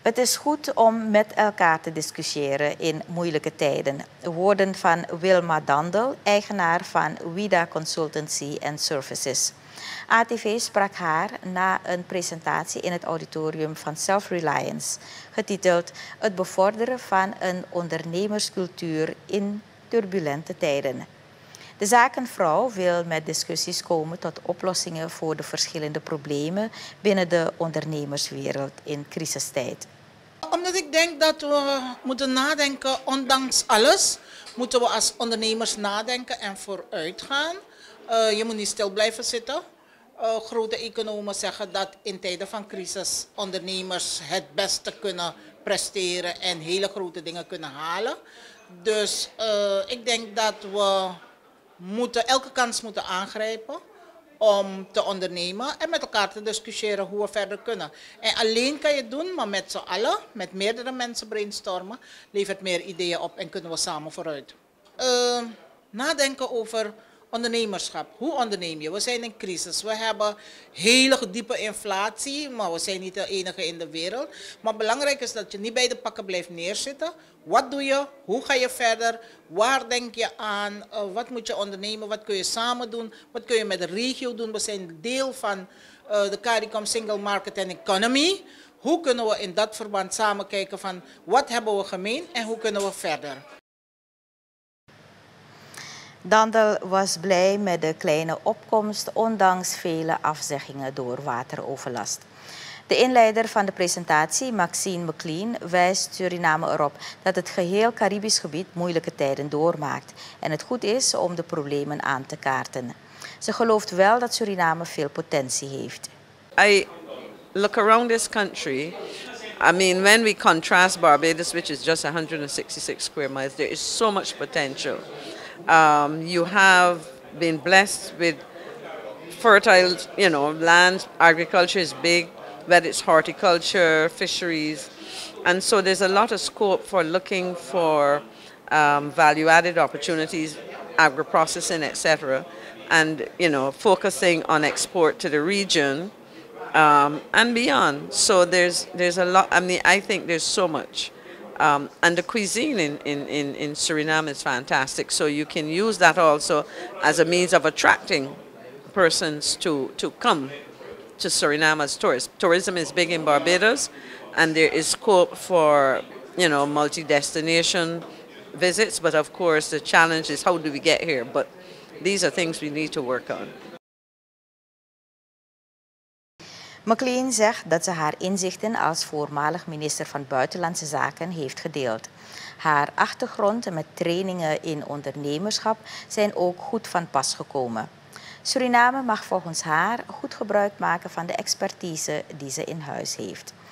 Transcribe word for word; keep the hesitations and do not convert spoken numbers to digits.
Het is goed om met elkaar te discussiëren in moeilijke tijden. Woorden van Wilma Dandel, eigenaar van WIDA Consultancy and Services. A T V sprak haar na een presentatie in het auditorium van Self-Reliance, getiteld Het bevorderen van een ondernemerscultuur in turbulente tijden. De zakenvrouw wil met discussies komen tot oplossingen voor de verschillende problemen binnen de ondernemerswereld in crisistijd. Omdat ik denk dat we moeten nadenken, ondanks alles, moeten we als ondernemers nadenken en vooruit gaan. Uh, je moet niet stil blijven zitten. Uh, grote economen zeggen dat in tijden van crisis ondernemers het beste kunnen presteren en hele grote dingen kunnen halen. Dus uh, ik denk dat we moeten, elke kans moeten aangrijpen om te ondernemen en met elkaar te discussiëren hoe we verder kunnen. En alleen kan je het doen, maar met z'n allen, met meerdere mensen brainstormen, levert meer ideeën op en kunnen we samen vooruit. Uh, nadenken over ondernemerschap. Hoe onderneem je? We zijn in crisis. We hebben hele diepe inflatie, maar we zijn niet de enige in de wereld. Maar belangrijk is dat je niet bij de pakken blijft neerzitten. Wat doe je? Hoe ga je verder? Waar denk je aan? Uh, wat moet je ondernemen? Wat kun je samen doen? Wat kun je met de regio doen? We zijn deel van uh, de CARICOM Single Market and Economy. Hoe kunnen we in dat verband samen kijken van wat hebben we gemeen en hoe kunnen we verder? Dandel was blij met de kleine opkomst, ondanks vele afzeggingen door wateroverlast. De inleider van de presentatie, Maxine McLean, wijst Suriname erop dat het geheel Caribisch gebied moeilijke tijden doormaakt en het goed is om de problemen aan te kaarten. Ze gelooft wel dat Suriname veel potentie heeft. I look around this country. I mean, when we contrast Barbados, which is just one hundred sixty-six square miles, there is so much potential. Um, you have been blessed with fertile, you know, land. Agriculture is big, whether it's horticulture, fisheries, and so there's a lot of scope for looking for um, value-added opportunities, agro-processing, et cetera, and you know, focusing on export to the region um, and beyond. So there's there's a lot. I mean, I think there's so much. Um, and the cuisine in, in, in, in Suriname is fantastic, so you can use that also as a means of attracting persons to, to come to Suriname as tourists. Tourism is big in Barbados, and there is scope for, you know, multi-destination visits, but of course the challenge is how do we get here, but these are things we need to work on. McLean zegt dat ze haar inzichten als voormalig minister van Buitenlandse Zaken heeft gedeeld. Haar achtergrond met trainingen in ondernemerschap zijn ook goed van pas gekomen. Suriname mag volgens haar goed gebruik maken van de expertise die ze in huis heeft.